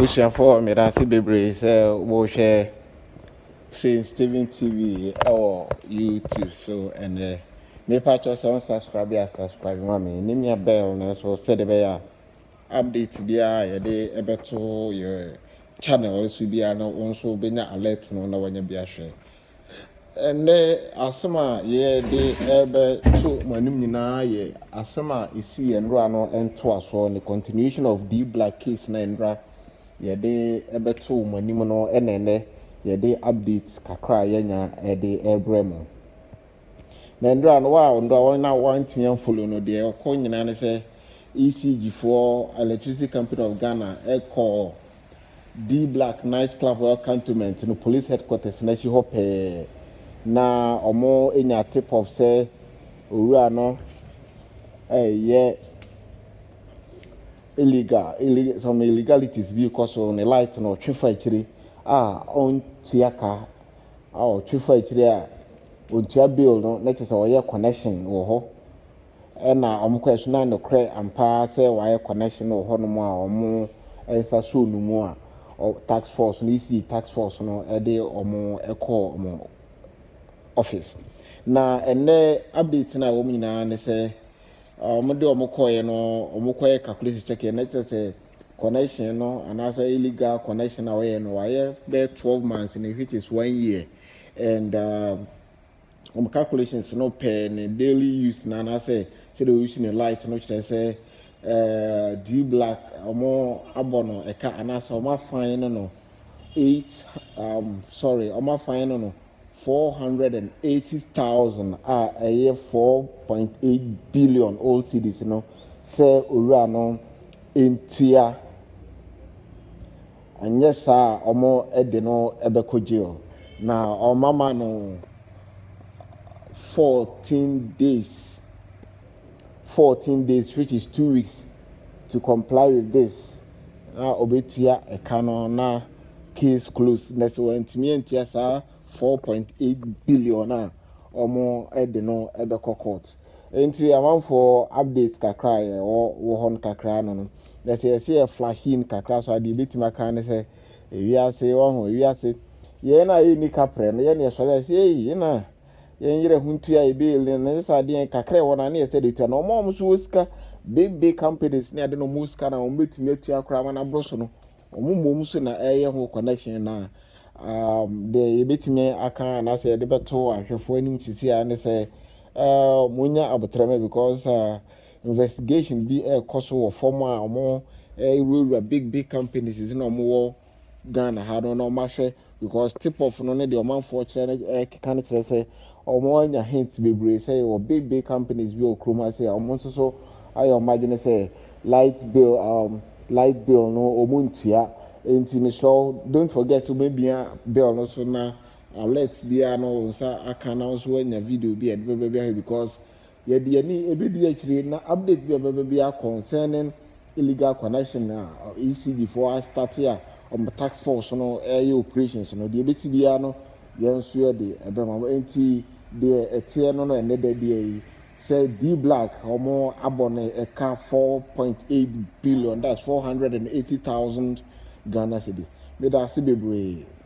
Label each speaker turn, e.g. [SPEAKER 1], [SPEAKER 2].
[SPEAKER 1] Abusia for me that's bebre say wo share Saint Steven TV or YouTube so and me patch us on subscribe me name your bell na so said the update bia ye dey ebeto your channel so bia no also benya alert no na wanya bia hwe and asema ye dey ebe to manum nyina ye asema isi enro no ento aso the continuation of the black case na enra ye dey ebeto manim no enene ye dey updates kakra yenya e dey ebremo na enra no wa ndo na want me follow no dey okọ nyina ne say ECG for Electricity Company of Ghana call D Black Nightclub Cantonment no police headquarters na shi hope na omo enya tip of say owura no illegal some illegalities because on the light no twifa ichiri on tiaka twifa ichiri on tia bill no let us say connection wo ho na question na no cre ampa say why connection wo ho no mu a omo ensa show no mu a tax force no isi tax force no dey omo call omo office na ene update na wo nyina ne say omo de omo call no omo call calculate check na say connection no and as illegal connection away no why be 12 months in which is 1 year and calculations no pay in daily use na say they using a light no say D Black omo abono eka anasa omo fine no 480,000 a year 4.8 billion old cedis no say owura no entia anye sa omo ede no ebeko jail na omama no 14 days which is 2 weeks to comply with this na obetia ekano na case closed next one entia sa 4.8 billion na omo ede no ebeko court enti amount for updates kakra wo hon kakra no that say a flashing kakra so ade betima kan say wi ase ye na ye ni kapre no ye na so say ye na yere huntu ya ibe na say ade kakra wona na ye say de no omo so woska big companies na ade no muska na omo betimi atua akra na broso no omo mom so na eye ho connection na the betimi aka na say de beto ahwefo anim sisi a ne say munya abotreme because investigation be cost of former omo big companies is no more Ghana ha no mahwe because tip of no ne the omanfo chere kan chere say omo anya hint bebre say o big companies be okroma say omo so ayo imagine say light bill no omuntia enti me so don't forget to maybe bill no so na alert bia no sa aka na so anya video bi e be because ye de ani ebedi akire na update bia concerning illegal connection na ECG for start here on the tax force no operations no de beti bia no ye nso ye de ebema enti de etie no and de say D Black omo abone eka 4.8 billion that's 480,000 Ghana cedi me da se bebre